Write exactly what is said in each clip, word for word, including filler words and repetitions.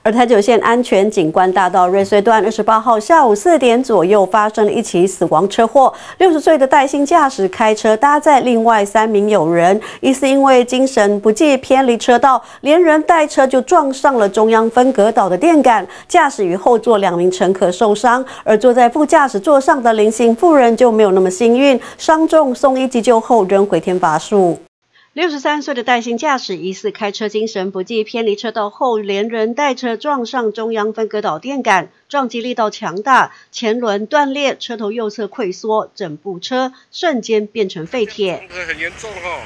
而台九线安全景观大道瑞穗段二十八号下午四点左右发生了一起死亡车祸，六十岁的戴姓驾驶开车搭载另外三名友人，疑似因为精神不济偏离车道，连人带车就撞上了中央分隔岛的电杆，驾驶与后座两名乘客受伤，而坐在副驾驶座上的林姓妇人就没有那么幸运，伤重送医急救后仍回天乏术。六十三岁的戴姓驾驶疑似开车精神不济，偏离车道后，连人带车撞上中央分隔岛电杆，撞击力道强大，前轮断裂，车头右侧溃缩，整部车瞬间变成废铁。 很严重哈。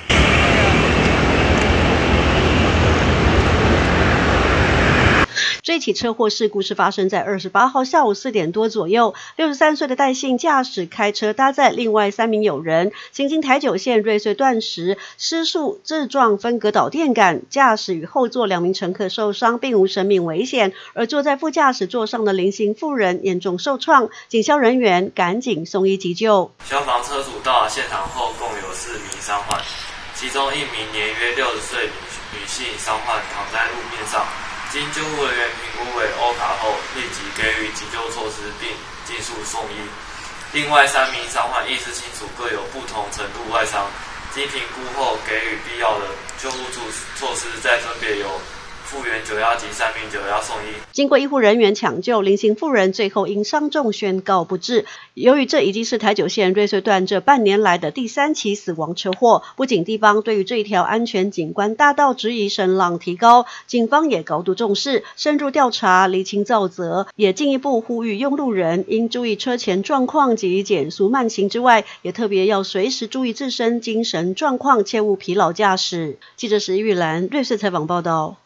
这起车祸事故是发生在二十八号下午四点多左右，六十三岁的戴姓驾驶开车搭载另外三名友人，行经台九线瑞穗段时失速自撞分隔岛电杆，驾驶与后座两名乘客受伤，并无生命危险，而坐在副驾驶座上的林姓妇人严重受创，警消人员赶紧送医急救。 消防车组到现场后，共有四名伤患，其中一名年约六十岁女女性伤患躺在路面上。经救护人员评估为欧卡后，立即给予急救措施，并尽速送医。另外三名伤患意识清楚，各有不同程度外伤，经评估后给予必要的救护措施，再分别由复原九一及三名九一送医。 经过医护人员抢救，林姓妇人最后因伤重宣告不治。由于这已经是台九线瑞穗段这半年来的第三起死亡车祸，不仅地方对于这一条安全景观大道质疑声浪提高，警方也高度重视，深入调查，厘清肇责，也进一步呼吁用路人应注意车前状况及减速慢行之外，也特别要随时注意自身精神状况，切勿疲劳驾驶。记者石玉兰瑞穗采访报道。